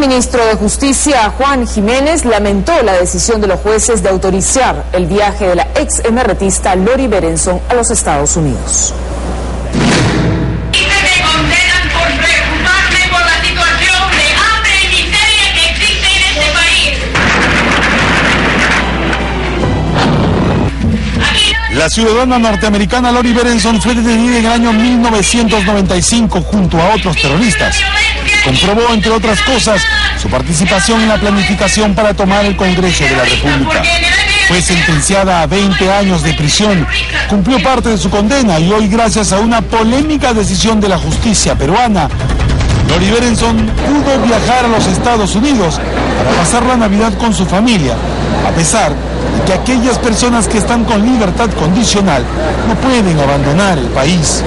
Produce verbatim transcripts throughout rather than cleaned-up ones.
ministro de Justicia, Juan Jiménez, lamentó la decisión de los jueces de autorizar el viaje de la ex emerretista Lori Berenson a los Estados Unidos. La ciudadana norteamericana Lori Berenson fue detenida en el año mil novecientos noventa y cinco junto a otros terroristas. Comprobó, entre otras cosas, su participación en la planificación para tomar el Congreso de la República. Fue sentenciada a veinte años de prisión, cumplió parte de su condena y hoy, gracias a una polémica decisión de la justicia peruana, Lori Berenson pudo viajar a los Estados Unidos para pasar la Navidad con su familia, a pesar de que aquellas personas que están con libertad condicional no pueden abandonar el país.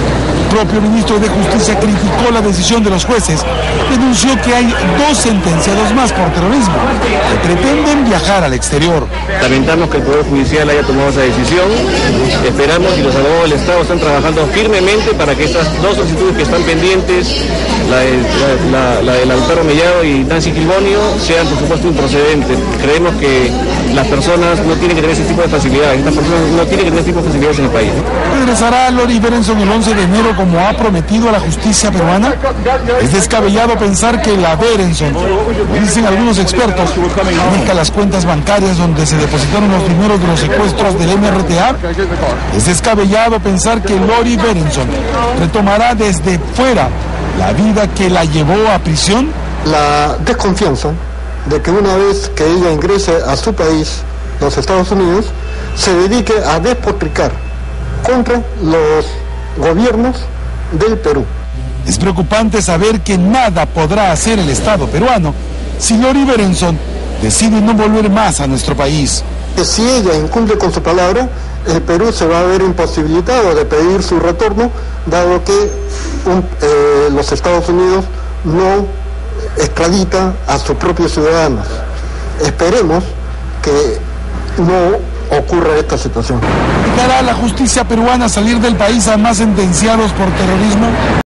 El propio ministro de Justicia criticó la decisión de los jueces, denunció que hay dos sentenciados más por terrorismo que pretenden viajar al exterior. Lamentamos que el Poder Judicial haya tomado esa decisión. Esperamos y los abogados del Estado están trabajando firmemente para que estas dos solicitudes que están pendientes, la de, la, la, la de Lautaro Mellado y Nancy Gilbonio, sean por supuesto improcedentes. Creemos que las personas no tienen que tener ese tipo de facilidades, estas personas no tienen que tener ese tipo de facilidades en el país. ¿Regresará Lori Berenson el once de enero como ha prometido a la justicia peruana? Es descabellado pensar que la Berenson, dicen algunos expertos, maneja las cuentas bancarias donde se depositaron los dineros de los secuestros del M R T A. Es descabellado pensar que Lori Berenson retomará desde fuera la vida que la llevó a prisión. La desconfianza de que una vez que ella ingrese a su país, los Estados Unidos, se dedique a despotricar contra los gobiernos del Perú. Es preocupante saber que nada podrá hacer el Estado peruano si Lori Berenson decide no volver más a nuestro país. Que si ella incumple con su palabra, el Perú se va a ver imposibilitado de pedir su retorno, dado que un, eh, los Estados Unidos no extradita a sus propios ciudadanos. Esperemos que no ocurra esta situación. ¿Dejará la justicia peruana salir del país a más sentenciados por terrorismo?